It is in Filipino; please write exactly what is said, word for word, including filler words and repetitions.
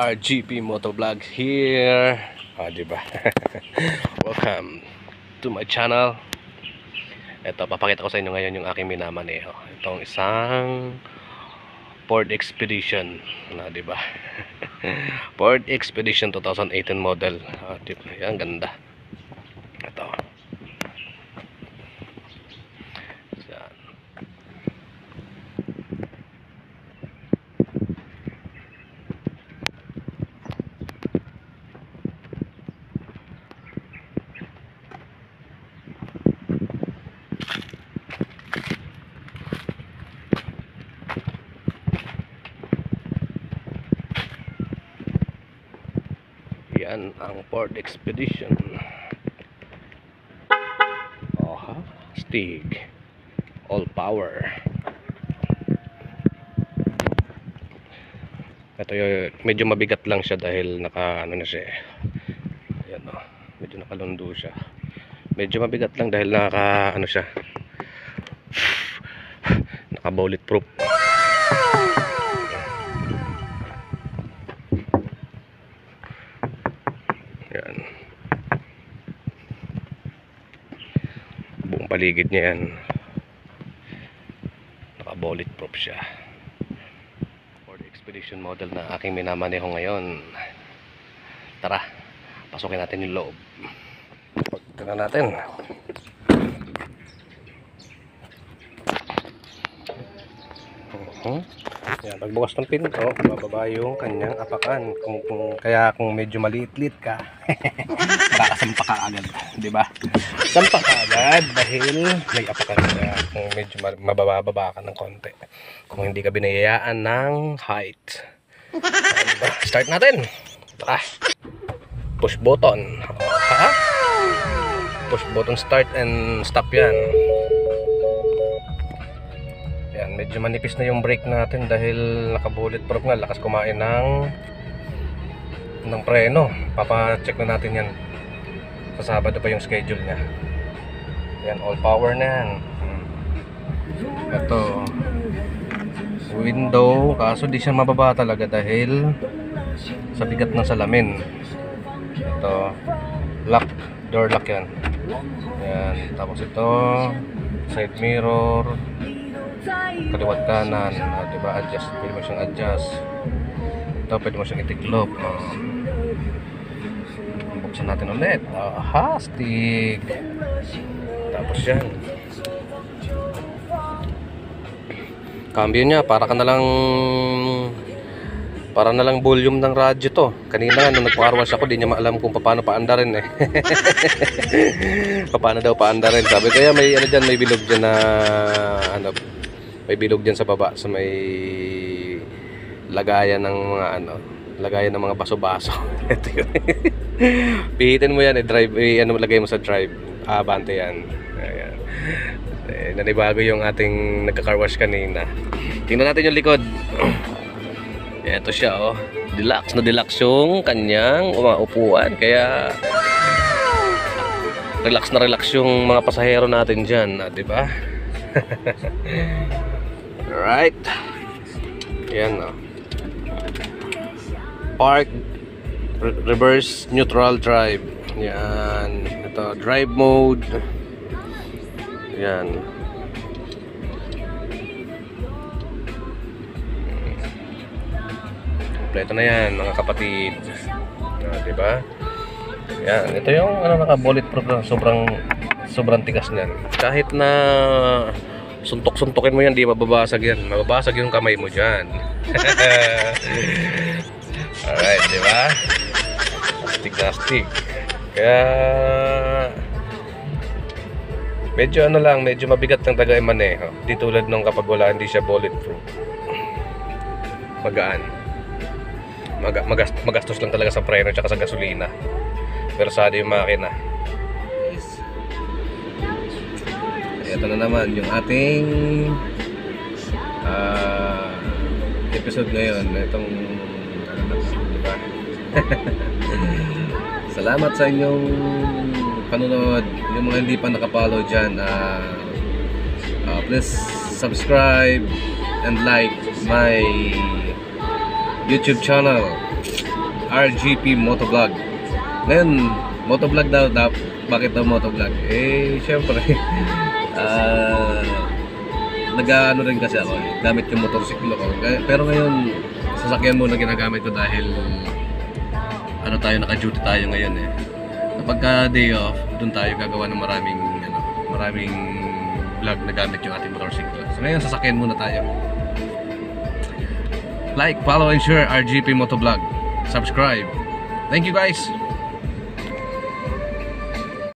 R G P Motovlog here. Ah, diba? Welcome to my channel. Ito, papakita ko sa inyo ngayon yung aking minamaneho. Itong isang Ford Expedition. Ah, diba? Ford Expedition twenty eighteen model. Ah, diba? Yan, ganda. Ito. Yan. Yan ang Ford Expedition. Oha, Stig all power. Ito yung medyo mabigat lang siya dahil naka ano na siya. Ayan o, medyo nakalundo siya. Medyo mabigat lang dahil naka ano siya, naka bulletproof. Yan. Buong paligid niya yan. Naka bulletproof siya. Ford Expedition model na aking minamaneho ngayon. Tara, pasukin natin yung loob. Pagtira natin. Uh-huh. Yan, pagbukas ng pinto, bababa yung kanyang apakan. Kung, kung kaya kung medyo maliit-liit ka, baka sampa ka agad, di ba? Sampa ka agad dahil may apakan siya. Kung medyo mabababa ka ng konti, kung hindi ka binayayaan ng height. Diba? Start natin. Tara. Push button. Ha? Push button start and stop yan. Yan, medyo manipis na yung brake natin dahil naka-bulletproof nga, lakas kumain ng ng preno. Papa-check na natin yan. Sa Sabado pa yung schedule niya. Yan, all power na yan. Ito window, kaso di siya mababa talaga dahil sa bigat ng salamin. Ito lock, door lock yan. Yan, tapos ito side mirror, kaliwat kanan, uh, diba, adjust, pwede mo siyang adjust. Ito pwede mo siyang itiklop. uh, buksan natin ulit. Uh, hastig. Tapos yan, cambio nya para ka nalang para nalang volume ng radyo to. Kanina nga nung nagpa-carwash ako, di niya maalam kung paano paandarin eh. Paano daw paandarin. Sabi ko, ya, may ano dyan, may bilog dyan na ano, may bilog dyan sa baba, sa may lagayan ng mga ano, lagayan ng mga baso-baso. Ito yun. Pihitin mo yan, i-drive, eh, ano, lagay mo sa drive. Ah, bante yan. Ayan. Eh, nanibago yung ating nagka-carwash kanina. Tingnan natin yung likod. Ito siya, oh. Deluxe na deluxe yung kanyang umaupuan. Kaya relax na relax yung mga pasahero natin dyan, ah, diba? Alright. Yan, oh. Park, re reverse, neutral drive. Yan. Ito, drive mode. Yan. Kompleto na yan, mga kapatid. Ah, diba? Yan. Ito yung ano, naka-bulletproof na sobrang sobrang tigas niyan. Kahit na suntok-suntokin mo yan, di mababasag yan. Mababasag yung kamay mo dyan. Alright, di ba? Astig na astig. Kaya medyo ano lang, medyo mabigat ng tagay maneho. Di tulad nung kapag wala, hindi siya bulletproof. Magaan. Mag magast magastos lang talaga sa preno at sa gasolina. Pero sada yung makina. Ito na naman yung ating uh, episode ngayon. Itong diba? Salamat sa inyong panunod. Yung mga hindi pa nakapollow dyan, uh, uh, please subscribe and like my YouTube channel. R G P Motovlog. Ngayon, motovlog daw, daw bakit daw motovlog? Eh, syempre, uh, nag-ano rin kasi ako, eh, gamit yung motorsiklo ko. Pero ngayon, sasakyan muna ginagamit ko dahil ano tayo, naka-duty tayo ngayon eh. Kapag ka day off, dun tayo gagawa ng maraming, ano, maraming vlog na gamit yung ating motorsiklo. So ngayon, sasakyan muna tayo. Like, follow, and share R G P Motovlog. Subscribe. Thank you guys!